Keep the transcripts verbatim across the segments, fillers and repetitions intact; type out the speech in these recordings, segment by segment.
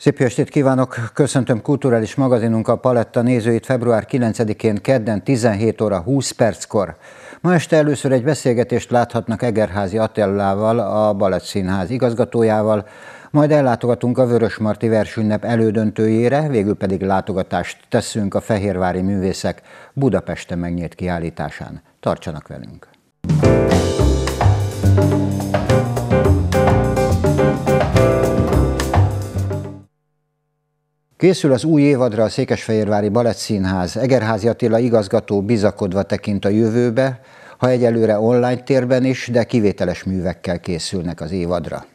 Szép jó estét kívánok! Köszöntöm kulturális magazinunk a Paletta nézőit február kilencedikén kedden tizenhét óra húsz perckor. Ma este először egy beszélgetést láthatnak Egerházy Attilával, a Balettszínház igazgatójával, majd ellátogatunk a Vörösmarty versünnep elődöntőjére, végül pedig látogatást teszünk a fehérvári művészek Budapesten megnyílt kiállításán. Tartsanak velünk! Készül az új évadra a Székesfehérvári Balettszínház. Egerházy Attila igazgató bizakodva tekint a jövőbe, ha egyelőre online térben is, de kivételes művekkel készülnek az évadra.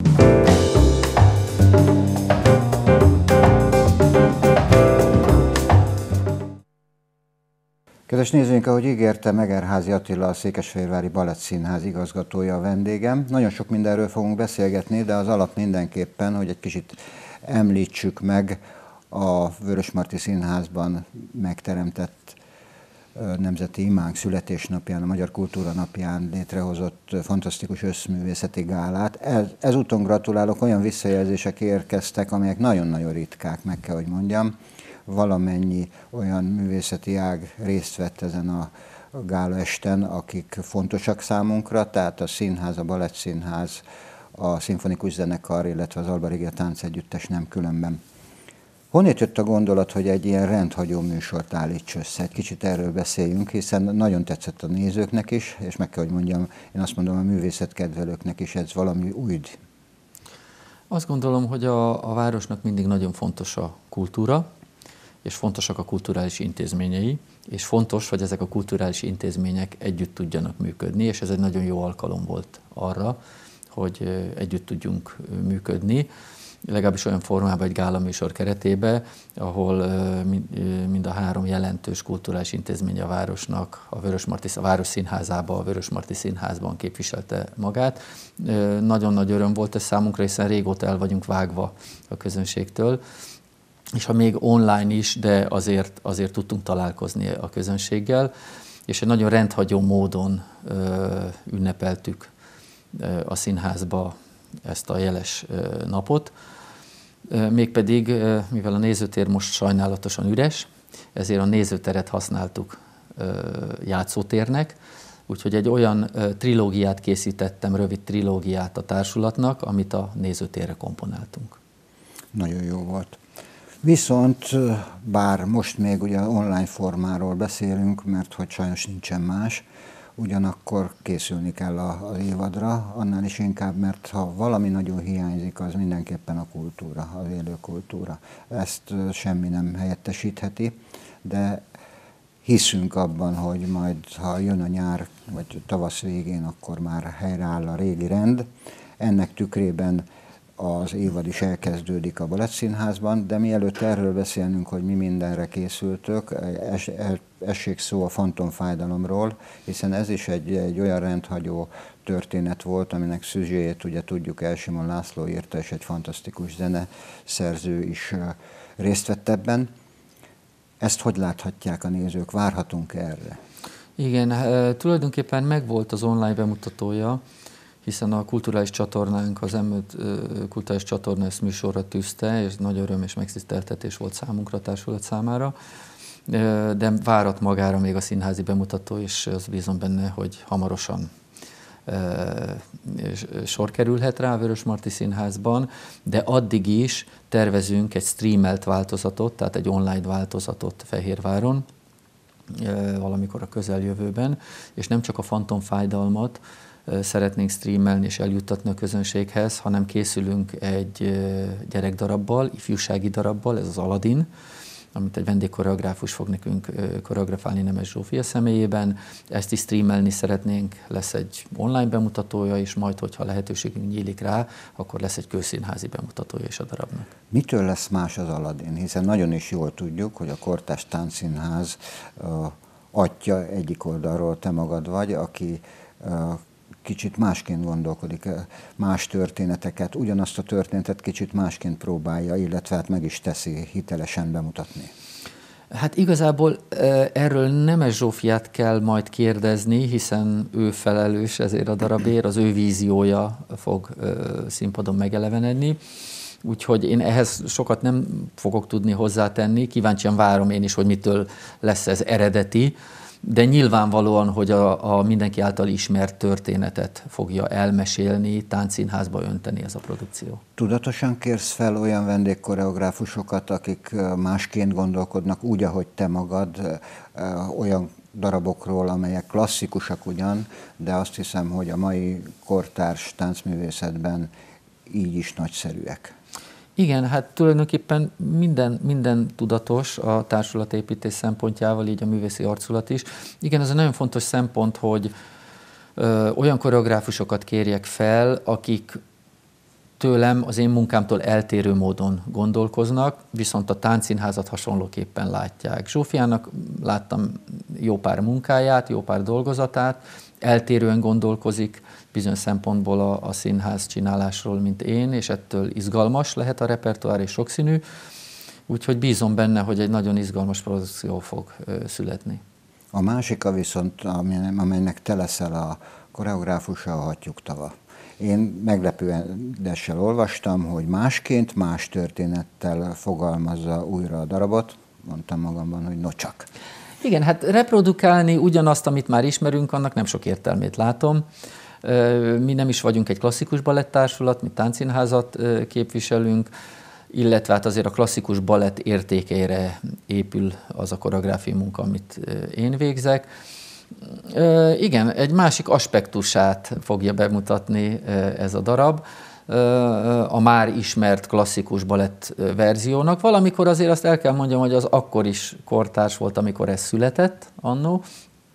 Kedves nézőink, ahogy ígértem, Egerházy Attila, a Székesfehérvári Balettszínház igazgatója a vendégem. Nagyon sok mindenről fogunk beszélgetni, de az alap mindenképpen, hogy egy kicsit említsük meg a Vörösmarty Színházban megteremtett Nemzeti Imánk születésnapján, a Magyar Kultúra Napján létrehozott fantasztikus összművészeti gálát. Ez, ezúton gratulálok, olyan visszajelzések érkeztek, amelyek nagyon-nagyon ritkák, meg kell, hogy mondjam. Valamennyi olyan művészeti ág részt vett ezen a gálaesten, akik fontosak számunkra, tehát a színház, a Balettszínház, a szimfonikus zenekar, illetve az Alba Regia táncegyüttes nem különben. Honnét jött a gondolat, hogy egy ilyen rendhagyó műsort állíts össze? Egy kicsit erről beszéljünk, hiszen nagyon tetszett a nézőknek is, és meg kell, hogy mondjam, én azt mondom, a művészetkedvelőknek is ez valami újd. Azt gondolom, hogy a, a városnak mindig nagyon fontos a kultúra, és fontosak a kulturális intézményei, és fontos, hogy ezek a kulturális intézmények együtt tudjanak működni, és ez egy nagyon jó alkalom volt arra, hogy együtt tudjunk működni, legalábbis olyan formában egy gálaműsor keretében, ahol mind a három jelentős kulturális intézmény a városnak, a Vörösmarty, a Városszínházában, a Vörösmarty Színházban képviselte magát. Nagyon nagy öröm volt ez számunkra, hiszen régóta el vagyunk vágva a közönségtől, és ha még online is, de azért, azért tudtunk találkozni a közönséggel, és egy nagyon rendhagyó módon ünnepeltük a színházba ezt a jeles napot. Mégpedig, mivel a nézőtér most sajnálatosan üres, ezért a nézőteret használtuk játszótérnek, úgyhogy egy olyan trilógiát készítettem, rövid trilógiát a társulatnak, amit a nézőtérre komponáltunk. Nagyon jó volt. Viszont, bár most még ugye online formáról beszélünk, mert hogy sajnos nincsen más, ugyanakkor készülni kell az évadra, annál is inkább, mert ha valami nagyon hiányzik, az mindenképpen a kultúra, az élő kultúra. Ezt semmi nem helyettesítheti, de hiszünk abban, hogy majd, ha jön a nyár, vagy tavasz végén, akkor már helyreáll a régi rend. Ennek tükrében az évad is elkezdődik a Balettszínházban, de mielőtt erről beszélnünk, hogy mi mindenre készültök, es, essék szó a fantomfájdalomról, hiszen ez is egy, egy olyan rendhagyó történet volt, aminek szüzséjét ugye tudjuk, Elsimon László írta, és egy fantasztikus zeneszerző is részt vett ebben. Ezt hogy láthatják a nézők? Várhatunk erre? Igen, tulajdonképpen megvolt az online bemutatója, hiszen a kulturális csatornánk, az em öt kulturális csatorna ezt műsorra tűzte, és nagy öröm és megtiszteltetés volt számunkra, a társulat számára, de várat magára még a színházi bemutató, és az bízom benne, hogy hamarosan sor kerülhet rá a Vörösmarty Színházban, de addig is tervezünk egy streamelt változatot, tehát egy online változatot Fehérváron, valamikor a közeljövőben, és nem csak a fantomfájdalmat szeretnénk streamelni és eljuttatni a közönséghez, hanem készülünk egy gyerekdarabbal, ifjúsági darabbal, ez az Aladin, amit egy vendégkoreográfus fog nekünk koreografálni Nemes Zsófia személyében. Ezt is streamelni szeretnénk, lesz egy online bemutatója, és majd, hogyha lehetőségünk nyílik rá, akkor lesz egy közszínházi bemutatója is a darabnak. Mitől lesz más az Aladin? Hiszen nagyon is jól tudjuk, hogy a Kortárs Táncszínház atya egyik oldalról te magad vagy, aki kicsit másként gondolkodik, más történeteket, ugyanazt a történetet kicsit másként próbálja, illetve hát meg is teszi hitelesen bemutatni. Hát igazából erről Nemes Zsófiát kell majd kérdezni, hiszen ő felelős ezért a darabért, az ő víziója fog színpadon megelevenedni. úgyhogy én ehhez sokat nem fogok tudni hozzátenni, kíváncsian várom én is, hogy mitől lesz ez eredeti, de nyilvánvalóan, hogy a, a mindenki által ismert történetet fogja elmesélni, táncszínházba önteni ez a produkció. Tudatosan kérsz fel olyan vendégkoreográfusokat, akik másként gondolkodnak, úgy, ahogy te magad, olyan darabokról, amelyek klasszikusak ugyan, de azt hiszem, hogy a mai kortárs táncművészetben így is nagyszerűek. Igen, hát tulajdonképpen minden, minden tudatos a társulatépítés szempontjával, így a művészi arculat is. Igen, ez egy nagyon fontos szempont, hogy ö, olyan koreográfusokat kérjek fel, akik tőlem, az én munkámtól eltérő módon gondolkoznak, viszont a táncszínházat hasonlóképpen látják. Zsófiának láttam jó pár munkáját, jó pár dolgozatát, eltérően gondolkozik bizonyos szempontból a, a színház csinálásról, mint én, és ettől izgalmas lehet a repertoár és sokszínű, úgyhogy bízom benne, hogy egy nagyon izgalmas produkció fog ö, születni. A másika viszont, amelynek te leszel a koreográfusa, a Hattyúk tava. Én meglepődéssel olvastam, hogy másként, más történettel fogalmazza újra a darabot. Mondtam magamban, hogy nocsak. Igen, hát reprodukálni ugyanazt, amit már ismerünk, annak nem sok értelmét látom. Mi nem is vagyunk egy klasszikus balettársulat, mi táncszínházat képviselünk, illetve hát azért a klasszikus balett értékeire épül az a koreográfiai munka, amit én végzek. Igen, egy másik aspektusát fogja bemutatni ez a darab, a már ismert klasszikus balett verziónak. Valamikor azért azt el kell mondjam, hogy az akkor is kortárs volt, amikor ez született annó,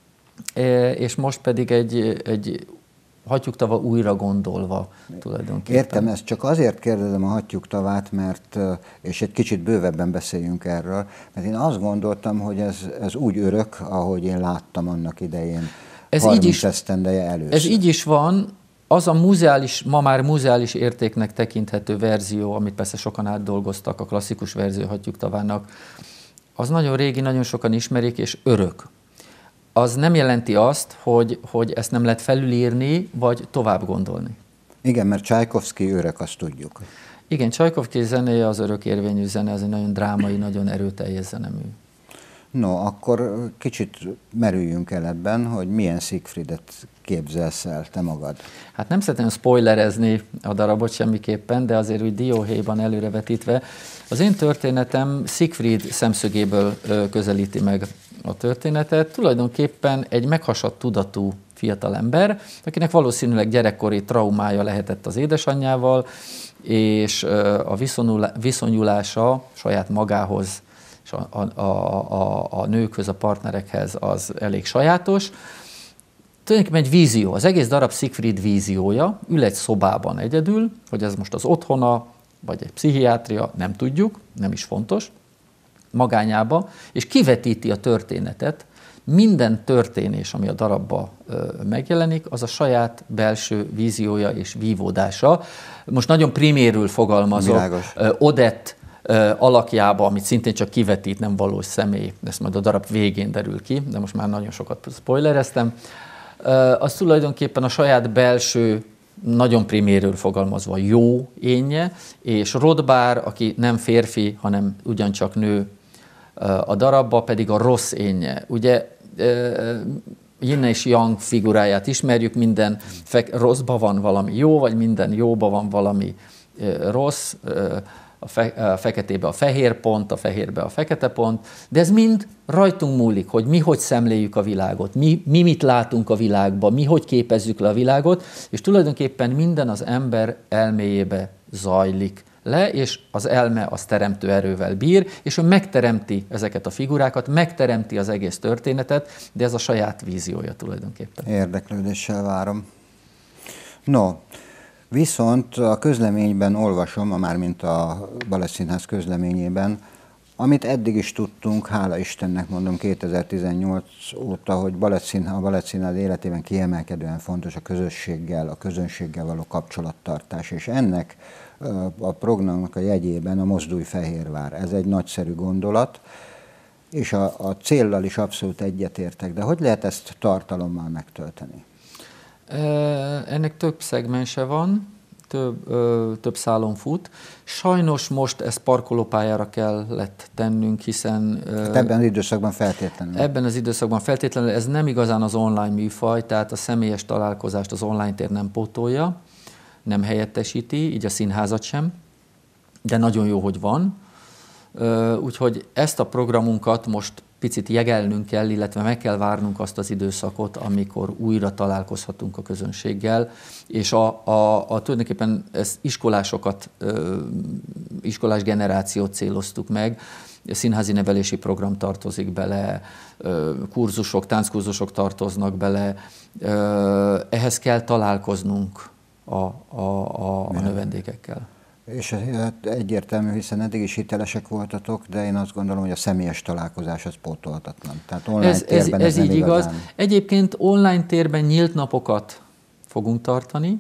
és most pedig egy, egy Hattyúk tava újra gondolva tulajdonképpen. Értem, ezt csak azért kérdezem a Hattyúk tavát, mert, és egy kicsit bővebben beszéljünk erről, mert én azt gondoltam, hogy ez, ez úgy örök, ahogy én láttam annak idején, ez harminc így is, esztendeje először. Ez így is van, az a muzeális, ma már muzeális értéknek tekinthető verzió, amit persze sokan átdolgoztak, a klasszikus verzió Hattyúk tavának, az nagyon régi, nagyon sokan ismerik, és örök. Az nem jelenti azt, hogy, hogy ezt nem lehet felülírni, vagy tovább gondolni. Igen, mert Csajkovszky örök, azt tudjuk. Igen, Csajkovszky zenéje az örökérvényű zene, ez egy nagyon drámai, nagyon erőteljes zenemű. No, akkor kicsit merüljünk el ebben, hogy milyen Siegfriedet képzelsz el te magad. Hát nem szeretném spoilerezni a darabot semmiképpen, de azért úgy dióhéjban előrevetítve. Az én történetem Siegfried szemszögéből közelíti meg a történetet. Tulajdonképpen egy meghasadt tudatú fiatalember, akinek valószínűleg gyerekkori traumája lehetett az édesanyjával, és a viszonyulása saját magához, és a, a, a, a nőkhöz, a partnerekhez az elég sajátos. Tulajdonképpen egy vízió, az egész darab Siegfried víziója, ül egy szobában egyedül, hogy ez most az otthona, vagy egy pszichiátria, nem tudjuk, nem is fontos, magányába, és kivetíti a történetet. Minden történés, ami a darabban megjelenik, az a saját belső víziója és vívódása. Most nagyon primérül fogalmazok, Világos. Odett alakjába, amit szintén csak kivetít, nem valós személy, ezt majd a darab végén derül ki, de most már nagyon sokat spoilereztem, az tulajdonképpen a saját belső, nagyon primérül fogalmazva jó énje, és Rodbár, aki nem férfi, hanem ugyancsak nő a darabba, pedig a rossz énje. Ugye Yin és Yang figuráját ismerjük, minden rosszban van valami jó, vagy minden jóban van valami rossz, a, fe, a feketébe a fehér pont, a fehérbe a fekete pont, de ez mind rajtunk múlik, hogy mi hogy szemléljük a világot, mi, mi mit látunk a világban, mi hogy képezzük le a világot, és tulajdonképpen minden az ember elméjébe zajlik le, és az elme az teremtő erővel bír, és ő megteremti ezeket a figurákat, megteremti az egész történetet, de ez a saját víziója tulajdonképpen. Érdeklődéssel várom. No, viszont a közleményben olvasom, a mármint a Balettszínház közleményében, amit eddig is tudtunk, hála Istennek mondom kétezer-tizennyolc óta, hogy a Balettszínház életében kiemelkedően fontos a közösséggel, a közönséggel való kapcsolattartás, és ennek a programnak a jegyében a Mozdulj Fehérvár. Ez egy nagyszerű gondolat, és a, a céllal is abszolút egyetértek, de hogy lehet ezt tartalommal megtölteni? Ennek több szegmense van, több, ö, több szálon fut. Sajnos most ezt parkolópályára kellett tennünk, hiszen... Ö, hát ebben az időszakban feltétlenül. Ebben az időszakban feltétlenül ez nem igazán az online műfaj, tehát a személyes találkozást az online tér nem pótolja, nem helyettesíti, így a színházat sem, de nagyon jó, hogy van. Úgyhogy ezt a programunkat most picit jegelnünk kell, illetve meg kell várnunk azt az időszakot, amikor újra találkozhatunk a közönséggel, és a, a, a tulajdonképpen ezt iskolásokat, iskolás generációt céloztuk meg, színházi nevelési program tartozik bele, kurzusok, tánckurzusok tartoznak bele, ehhez kell találkoznunk a, a, a, a növendékekkel. És egyértelmű, hiszen eddig is hitelesek voltatok, de én azt gondolom, hogy a személyes találkozás az pótolhatatlan. Tehát online ez, térben ez, ez ez így igaz. igazán. Egyébként online térben nyílt napokat fogunk tartani,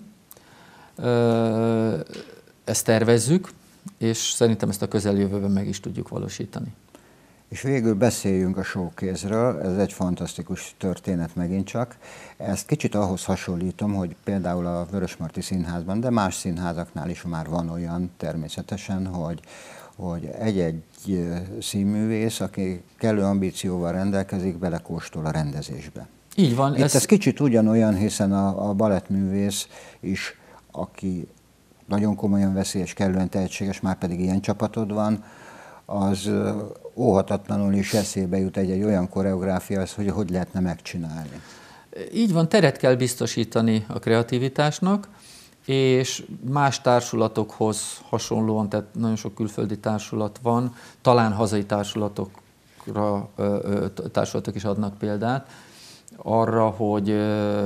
ezt tervezzük, és szerintem ezt a közeljövőben meg is tudjuk valósítani. És végül beszéljünk a showcase-ről, ez egy fantasztikus történet megint csak. Ezt kicsit ahhoz hasonlítom, hogy például a Vörösmarty Színházban, de más színházaknál is már van olyan természetesen, hogy, hogy egy-egy színművész, aki kellő ambícióval rendelkezik, belekóstol a rendezésbe. Így van. Itt ez, ez kicsit ugyanolyan, hiszen a, a balettművész is, aki nagyon komolyan veszi és kellően tehetséges, már pedig ilyen csapatod van, az óhatatlanul is eszébe jut egy, egy olyan koreográfia, hogy hogy lehetne megcsinálni. Így van, teret kell biztosítani a kreativitásnak, és más társulatokhoz hasonlóan, tehát nagyon sok külföldi társulat van, talán hazai társulatokra, társulatok is adnak példát, arra, hogy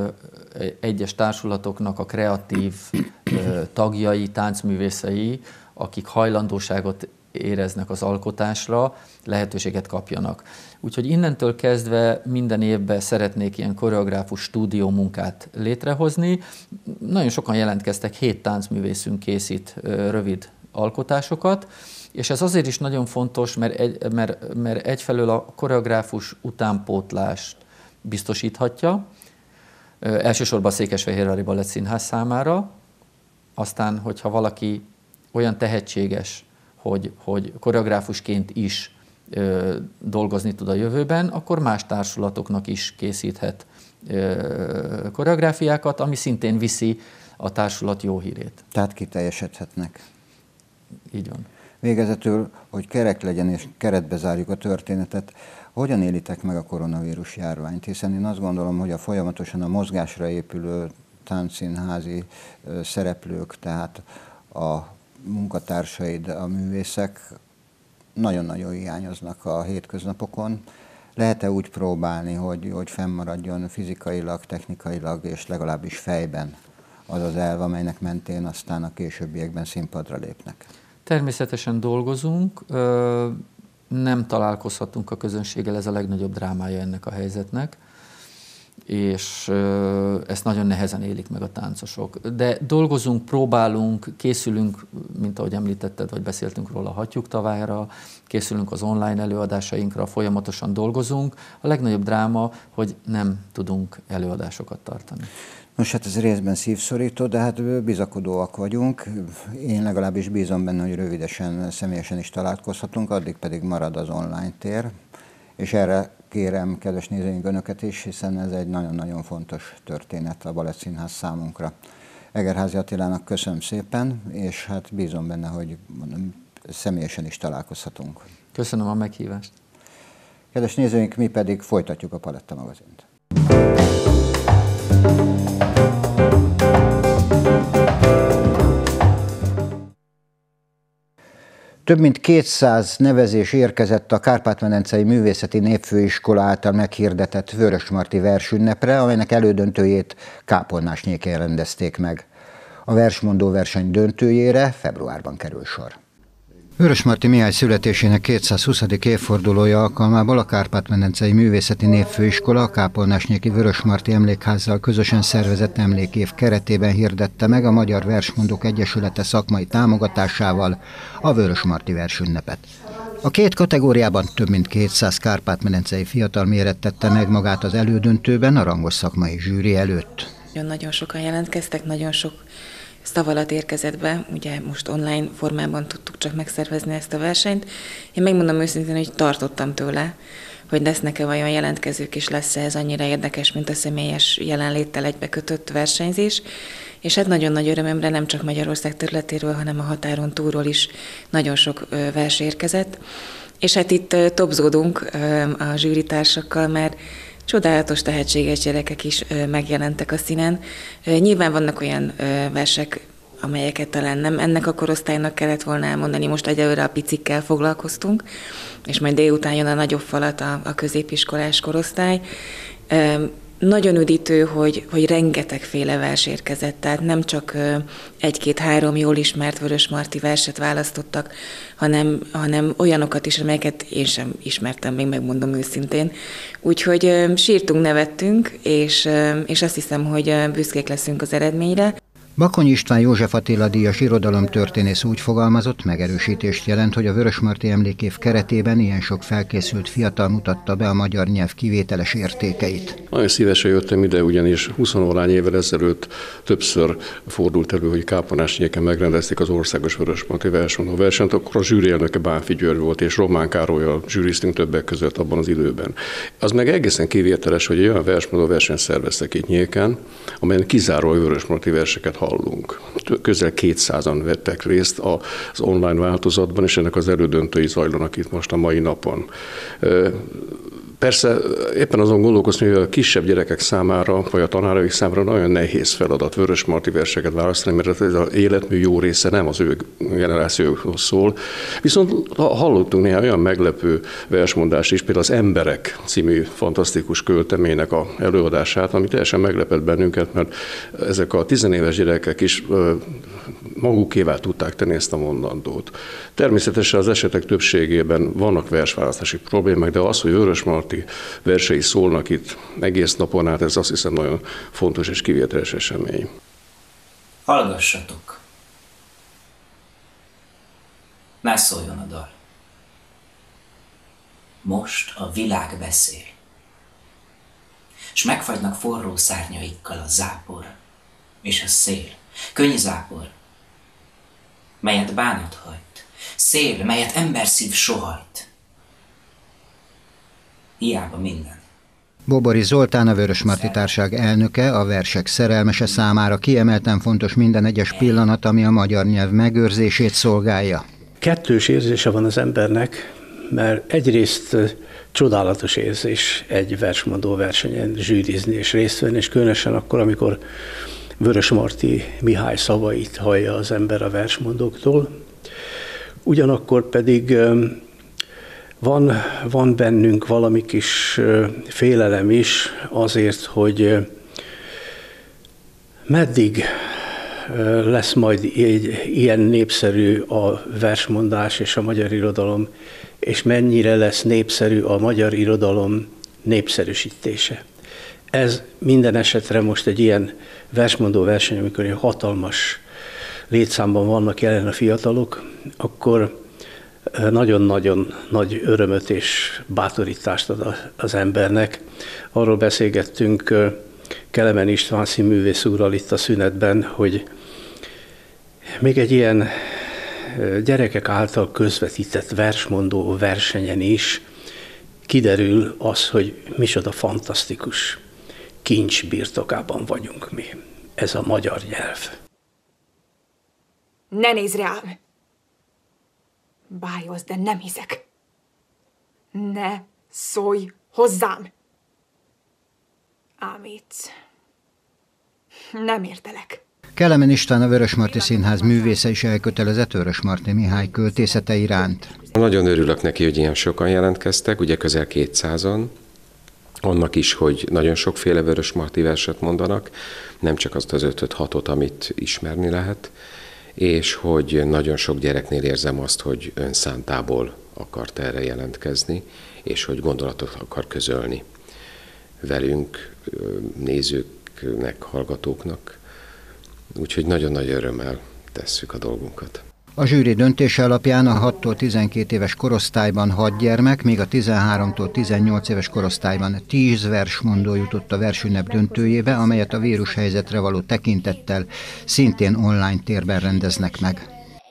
egyes társulatoknak a kreatív tagjai, táncművészei, akik hajlandóságot éreznek az alkotásra, lehetőséget kapjanak. Úgyhogy innentől kezdve minden évben szeretnék ilyen koreográfus stúdió munkát létrehozni. Nagyon sokan jelentkeztek, hét táncművészünk készít rövid alkotásokat, és ez azért is nagyon fontos, mert, egy, mert, mert egyfelől a koreográfus utánpótlást biztosíthatja, elsősorban a Székesfehérvári Balettszínház számára, aztán, hogyha valaki olyan tehetséges, hogy, hogy koreográfusként is ö, dolgozni tud a jövőben, akkor más társulatoknak is készíthet ö, koreográfiákat, ami szintén viszi a társulat jó hírét. Tehát kiteljesedhetnek. Így van. Végezetül, hogy kerek legyen és keretbe zárjuk a történetet, hogyan élitek meg a koronavírus járványt? Hiszen én azt gondolom, hogy a folyamatosan a mozgásra épülő táncszínházi szereplők, tehát a munkatársaid, a művészek nagyon-nagyon hiányoznak a hétköznapokon. Lehet-e úgy próbálni, hogy, hogy fennmaradjon fizikailag, technikailag és legalábbis fejben az az elv, amelynek mentén aztán a későbbiekben színpadra lépnek? Természetesen dolgozunk, nem találkozhatunk a közönséggel, ez a legnagyobb drámája ennek a helyzetnek, és ezt nagyon nehezen élik meg a táncosok. De dolgozunk, próbálunk, készülünk, mint ahogy említetted, vagy beszéltünk róla, a Hattyúk tavára, készülünk az online előadásainkra, folyamatosan dolgozunk. A legnagyobb dráma, hogy nem tudunk előadásokat tartani. Nos, hát ez részben szívszorító, de hát bizakodóak vagyunk. Én legalábbis bízom benne, hogy rövidesen, személyesen is találkozhatunk, addig pedig marad az online tér. És erre kérem, kedves nézőink, önöket is, hiszen ez egy nagyon-nagyon fontos történet a Balettszínház számunkra. Egerházy Attilának köszönöm szépen, és hát bízom benne, hogy mondom, személyesen is találkozhatunk. Köszönöm a meghívást. Kedves nézőink, mi pedig folytatjuk a Paletta magazint. Több mint kétszáz nevezés érkezett a Kárpát-medencei Művészeti Népfőiskola által meghirdetett Vörösmarty versünnepre, amelynek elődöntőjét Kápolnásnyéken rendezték meg. A versmondó verseny döntőjére februárban kerül sor. Vörösmarty Mihály születésének kétszázhuszadik évfordulója alkalmából a Kárpát-medencei Művészeti Népfőiskola a Kápolnásnyéki Vörösmarty Emlékházzal közösen szervezett emlékév keretében hirdette meg a Magyar Versmondók Egyesülete szakmai támogatásával a Vörösmarty versünnepet. A két kategóriában több mint kétszáz kárpát-medencei fiatal mérettette meg magát az elődöntőben a rangos szakmai zsűri előtt. Nagyon sokan jelentkeztek, nagyon sok szav alatt érkezett be, ugye most online formában tudtuk csak megszervezni ezt a versenyt. Én megmondom őszintén, hogy tartottam tőle, hogy lesznek-e vajon jelentkezők, és lesz-e ez annyira érdekes, mint a személyes jelenléttel egybekötött versenyzés. És hát nagyon nagy örömömre nem csak Magyarország területéről, hanem a határon túlról is nagyon sok vers érkezett. És hát itt topzódunk a zsűritársakkal, mert csodálatos, tehetséges gyerekek is megjelentek a színen. Nyilván vannak olyan versek, amelyeket talán nem ennek a korosztálynak kellett volna elmondani, most egyelőre a picikkel foglalkoztunk, és majd délután jön a nagyobb falat a, a középiskolás korosztály. Nagyon üdítő, hogy, hogy rengetegféle vers érkezett, tehát nem csak egy-két-három jól ismert Vörösmarty verset választottak, hanem, hanem olyanokat is, amelyeket én sem ismertem, még megmondom őszintén. Úgyhogy sírtunk, nevettünk, és, és azt hiszem, hogy büszkék leszünk az eredményre. Bakony István József Attila díjas irodalomtörténész úgy fogalmazott, megerősítést jelent, hogy a Vörösmarty emlékév keretében ilyen sok felkészült fiatal mutatta be a magyar nyelv kivételes értékeit. Nagyon szívesen jöttem ide, ugyanis huszonvalány évvel ezelőtt többször fordult elő, hogy Káponástnyéken megrendezték az országos Vörösmarty versmondó versenyt, akkor a zsűri elnöke Bánffy György volt, és Román Károlyal zsűriztünk többek között abban az időben. Az meg egészen kivételes, hogy egy olyan versmondó versenyt szerveztek itt Nyéken, amelyen kizárólag Vörösmarty verseket hallunk. Közel kétszázan vettek részt az online változatban, és ennek az elődöntői zajlanak itt most a mai napon. Persze éppen azon gondolkozni, hogy a kisebb gyerekek számára, vagy a tanáraik számára nagyon nehéz feladat Vörösmarty verseket választani, mert ez az életmű jó része nem az ő generációkhoz szól. Viszont hallottunk néhány olyan meglepő versmondást is, például az Emberek című fantasztikus költeménynek a előadását, ami teljesen meglepett bennünket, mert ezek a tizenéves gyerekek is magukévá tudták tenni ezt a mondandót. Természetesen az esetek többségében vannak versválasztási problémák, de az, hogy Vörösmarty versei szólnak itt egész napon át, ez azt hiszem nagyon fontos és kivételes esemény. Hallgassatok! Már szóljon a dal. Most a világ beszél, s megfagynak forró szárnyaikkal a zápor és a szél, könny zápor, melyet bánat hajt, szél, melyet emberszív sohajt. Hiába minden. Bobori Zoltán, a Vörösmarty Társaság elnöke, a versek szerelmese számára kiemelten fontos minden egyes pillanat, ami a magyar nyelv megőrzését szolgálja. Kettős érzése van az embernek, mert egyrészt csodálatos érzés egy versmondó versenyen zsűrizni és részt venni, és különösen akkor, amikor Vörösmarty Mihály szavait hallja az ember a versmondóktól. Ugyanakkor pedig van, van bennünk valami kis félelem is azért, hogy meddig lesz majd egy ilyen népszerű a versmondás és a magyar irodalom, és mennyire lesz népszerű a magyar irodalom népszerűsítése. Ez minden esetre most egy ilyen versmondó verseny, amikor egy hatalmas létszámban vannak jelen a fiatalok, akkor nagyon-nagyon nagy örömöt és bátorítást ad az embernek. Arról beszélgettünk Kelemen István színművész úrral itt a szünetben, hogy még egy ilyen gyerekek által közvetített versmondó versenyen is kiderül az, hogy micsoda fantasztikus kincs birtokában vagyunk mi. Ez a magyar nyelv. Ne nézz rám! Bájolsz, de nem hiszek. Ne szólj hozzám! Ámítsz. Nem értelek. Kelemen István, a Vörösmarty Színház művésze is elkötelezett Vörösmarty Mihály költészete iránt. Nagyon örülök neki, hogy ilyen sokan jelentkeztek, ugye közel kétszázan. Annak is, hogy nagyon sokféle Vörösmarty verset mondanak, nem csak azt az ötöt-hatot, amit ismerni lehet, és hogy nagyon sok gyereknél érzem azt, hogy önszántából akart erre jelentkezni, és hogy gondolatot akar közölni velünk, nézőknek, hallgatóknak. Úgyhogy nagyon nagy örömmel tesszük a dolgunkat. A zsűri döntése alapján a hattól tizenkét éves korosztályban hat gyermek, míg a tizenháromtól tizennyolc éves korosztályban tíz versmondó jutott a versünnep döntőjébe, amelyet a vírushelyzetre való tekintettel szintén online térben rendeznek meg.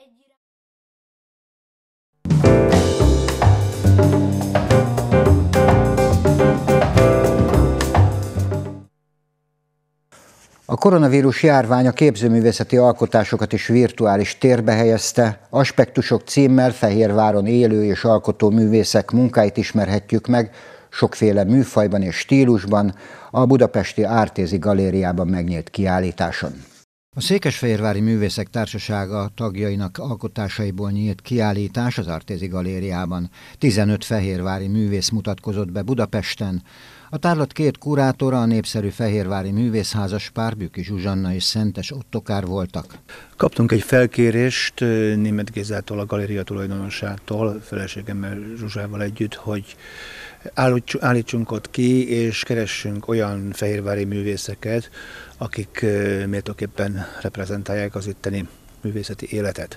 A koronavírus járvány a képzőművészeti alkotásokat is virtuális térbe helyezte. Aspektusok címmel Fehérváron élő és alkotó művészek munkáit ismerhetjük meg, sokféle műfajban és stílusban, a budapesti Ártézi Galériában megnyílt kiállításon. A Székesfehérvári Művészek Társasága tagjainak alkotásaiból nyílt kiállítás az Ártézi Galériában. tizenöt fehérvári művész mutatkozott be Budapesten. A tárlat két kurátora, a népszerű fehérvári művészházas pár, Bükki Zsuzsanna és Szentes Ottokár voltak. Kaptunk egy felkérést Németh Gézától, a galéria tulajdonosától, feleségemmel Zsuzsával együtt, hogy állítsunk ott ki, és keressünk olyan fehérvári művészeket, akik méltóképpen reprezentálják az itteni művészeti életet.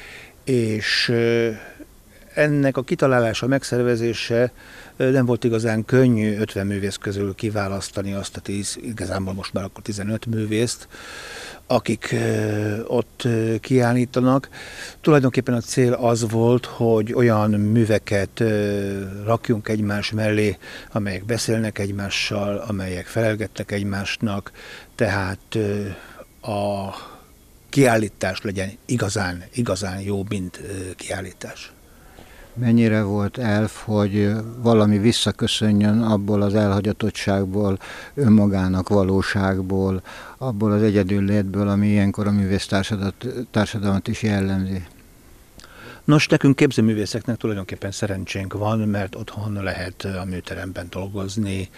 És ennek a kitalálása, megszervezése nem volt igazán könnyű ötven művész közül kiválasztani azt a tíz, igazából most már akkor tizenöt művészt, akik ott kiállítanak. Tulajdonképpen a cél az volt, hogy olyan műveket rakjunk egymás mellé, amelyek beszélnek egymással, amelyek felelgetnek egymásnak, tehát a kiállítás legyen igazán, igazán jó, mint kiállítás. Mennyire volt elf, hogy valami visszaköszönjön abból az elhagyatottságból, önmagának valóságból, abból az egyedüllétből, ami ilyenkor a művész társadalmat is jellemzi? Nos, nekünk képzőművészeknek tulajdonképpen szerencsénk van, mert otthon lehet a műteremben dolgozni,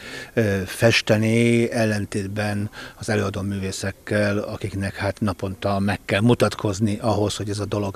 festeni, ellentétben az előadó művészekkel, akiknek hát naponta meg kell mutatkozni ahhoz, hogy ez a dolog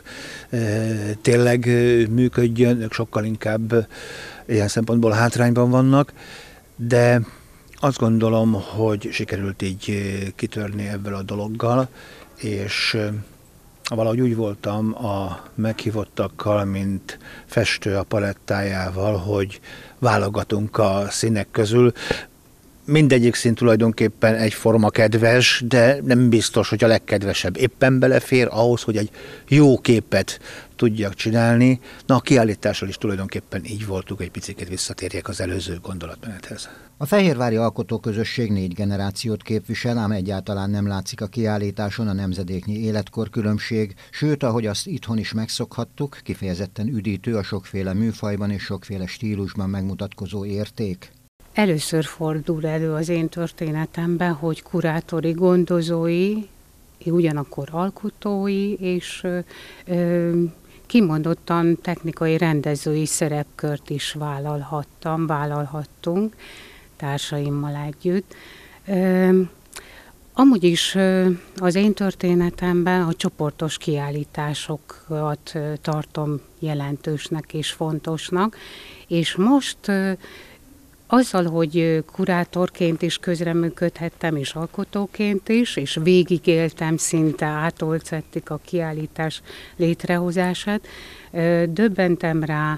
tényleg működjön, ők sokkal inkább ilyen szempontból hátrányban vannak, de azt gondolom, hogy sikerült így kitörni ebből a dologgal, és valahogy úgy voltam a meghívottakkal, mint festő a palettájával, hogy válogatunk a színek közül. Mindegyik szín tulajdonképpen egyforma kedves, de nem biztos, hogy a legkedvesebb éppen belefér ahhoz, hogy egy jó képet tudjak csinálni. Na, a kiállítással is tulajdonképpen így voltunk, egy picit visszatérjek az előző gondolatmenethez. A fehérvári alkotóközösség négy generációt képvisel, ám egyáltalán nem látszik a kiállításon a nemzedéknyi életkorkülönbség, sőt, ahogy azt itthon is megszokhattuk, kifejezetten üdítő a sokféle műfajban és sokféle stílusban megmutatkozó érték. Először fordul elő az én történetemben, hogy kurátori, gondozói, ugyanakkor alkotói és ö, ö, kimondottan technikai rendezői szerepkört is vállalhattam, vállalhattunk társaimmal együtt. Ö, amúgy is ö, az én történetemben a csoportos kiállításokat ö, tartom jelentősnek és fontosnak, és most ö, azzal, hogy kurátorként is közreműködhettem, és alkotóként is, és végigéltem szinte átolcettik a kiállítás létrehozását, döbbentem rá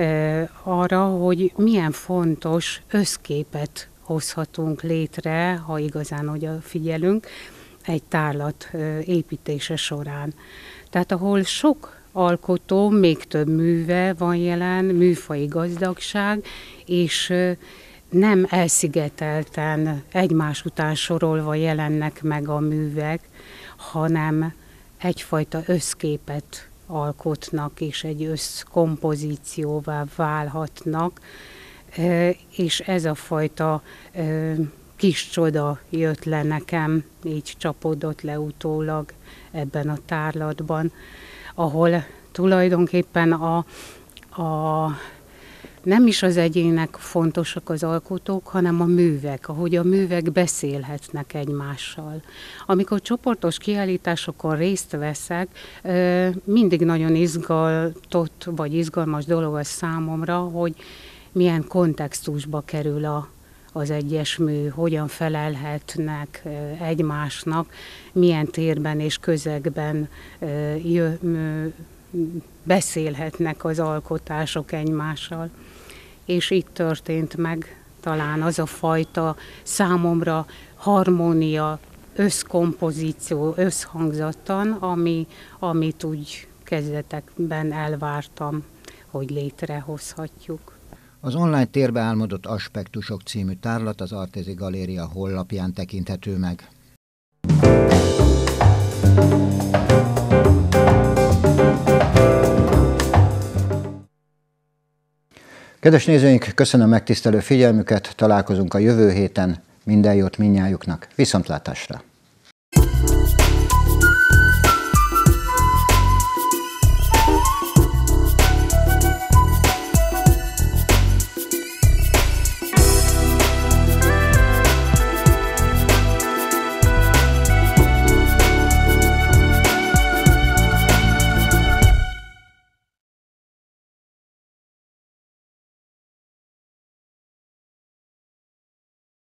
arra, hogy milyen fontos összképet hozhatunk létre, ha igazán oda figyelünk, egy tárlat építése során. Tehát ahol sok alkotó, még több műve van jelen, műfaji gazdagság, és nem elszigetelten egymás után sorolva jelennek meg a művek, hanem egyfajta összképet alkotnak, és egy összkompozícióvá válhatnak, és ez a fajta kis csoda jött le nekem, így csapódott le utólag ebben a tárlatban, ahol tulajdonképpen a, a, nem is az egyének fontosak az alkotók, hanem a művek, ahogy a művek beszélhetnek egymással. Amikor csoportos kiállításokon részt veszek, mindig nagyon izgatott vagy izgalmas dolog az számomra, hogy milyen kontextusba kerül a, az egyes mű, hogyan felelhetnek egymásnak, milyen térben és közegben beszélhetnek az alkotások egymással. És itt történt meg talán az a fajta számomra harmónia, összkompozíció, összhangzattan, ami, amit úgy kezdetekben elvártam, hogy létrehozhatjuk. Az online térbe álmodott aspektusok című tárlat az Artési Galéria honlapján tekinthető meg. Kedves nézőink, köszönöm megtisztelő figyelmüket, találkozunk a jövő héten, minden jót mindnyájuknak, viszontlátásra!